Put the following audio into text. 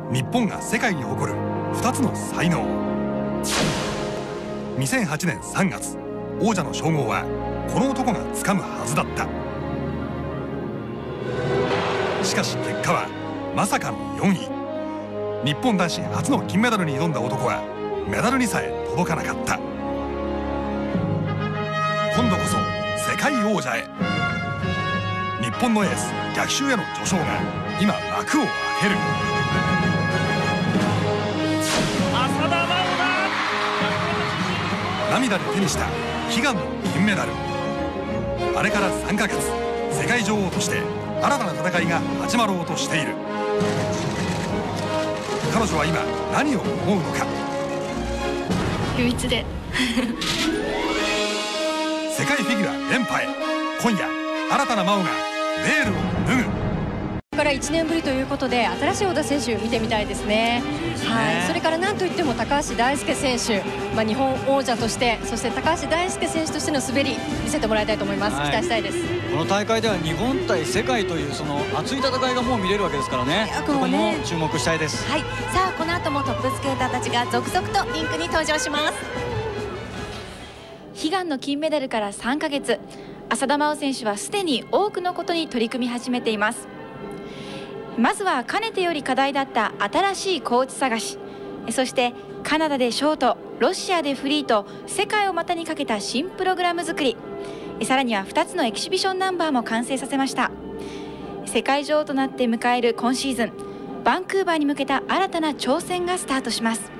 日本が世界に誇る2つの才能。2008年3月、王者の称号はこの男が掴むはずだった。しかし結果はまさかの4位。日本男子初の金メダルに挑んだ男はメダルにさえ届かなかった。今度こそ世界王者へ。日本のエース逆襲への序章が今幕を開ける。 浅田真央だ。 涙で手にした悲願の金メダル。あれから3ヶ月、世界女王として新たな戦いが始まろうとしている。彼女は今何を思うのか。 唯一で世界フィギュア連覇へ、今夜新たな真央がベールを脱ぐ。 から1年ぶりということで新しい小田選手見てみたいですね。はい、それから何といっても高橋大輔選手、日本王者として、そして高橋大輔選手としての滑り見せてもらいたいと思います。期待したいです。 この大会では日本対世界というその熱い戦いがもう見れるわけですからね。ここも注目したいです。 はい、さあこの後もトップスケーターたちが続々とリンクに登場します。 悲願の金メダルから3ヶ月、浅田真央選手はすでに多くのことに取り組み始めています。まずはかねてより課題だった新しいコーチ探し、そしてカナダでショート、ロシアでフリーと世界を股にかけた新プログラム作り、さらには2つのエキシビションナンバーも完成させました。世界女王となって迎える今シーズン、バンクーバーに向けた新たな挑戦がスタートします。